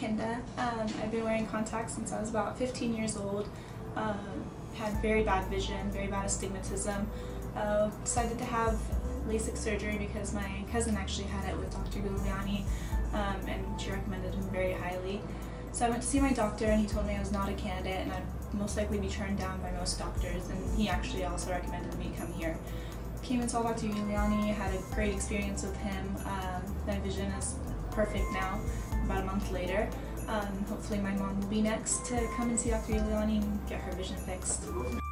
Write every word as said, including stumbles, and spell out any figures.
Kinda. Um, I've been wearing contacts since I was about fifteen years old. Um, had very bad vision, very bad astigmatism. Uh, decided to have LASIK surgery because my cousin actually had it with Doctor Giuliani, um, and she recommended him very highly. So I went to see my doctor and he told me I was not a candidate and I'd most likely be turned down by most doctors, and he actually also recommended me come here. Came and saw Doctor Giuliani, had a great experience with him. Um, my vision is perfect now, about a month later. Um, hopefully my mom will be next to come and see Doctor Giuliani and get her vision fixed.